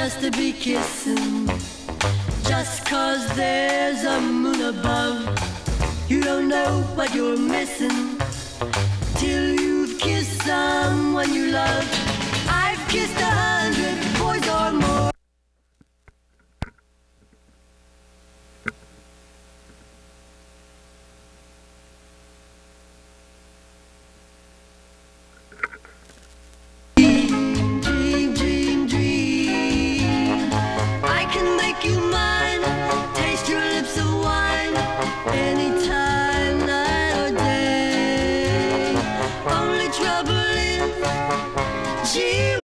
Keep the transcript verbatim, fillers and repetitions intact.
just to be kissing. Just 'cause there's a moon above, you don't know what you're missing till you've kissed someone you love. I've kissed a hundred boys or more. Dream, dream, dream, I can make you mine, taste your lips of wine, anytime, night or day. Only trouble is, she